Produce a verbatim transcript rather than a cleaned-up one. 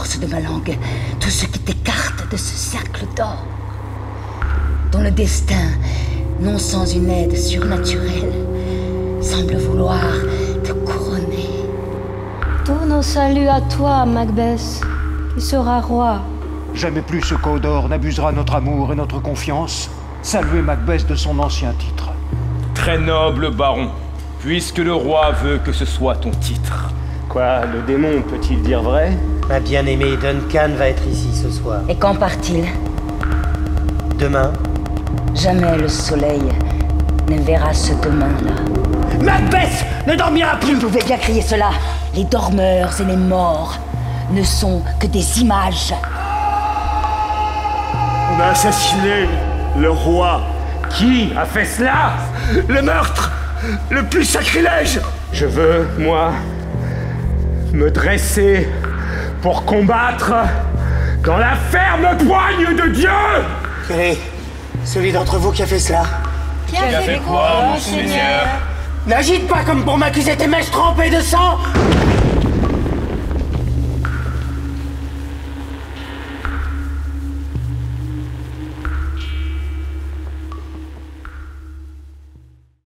force de ma langue tout ce qui t'écarte de ce cercle d'or, dont le destin, non sans une aide surnaturelle, semble vouloir te couronner. Tous nos saluts à toi, Macbeth, qui sera roi. Jamais plus ce Cawdor n'abusera notre amour et notre confiance. Saluez Macbeth de son ancien titre. Très noble baron, puisque le roi veut que ce soit ton titre. Quoi, le démon peut-il dire vrai? Ma bien-aimée Duncan va être ici ce soir. Et quand part-il? Demain. Jamais le soleil ne verra ce demain-là. Macbeth ne dormira plus! Vous pouvez bien crier cela. Les dormeurs et les morts ne sont que des images. On a assassiné le roi. Qui a fait cela? Le meurtre le plus sacrilège. Je veux, moi, me dresser pour combattre dans la ferme poigne de Dieu. Quel est celui d'entre vous qui a fait cela? Qui a fait quoi, monseigneur? N'agite pas comme pour m'accuser tes mèches trempées de sang!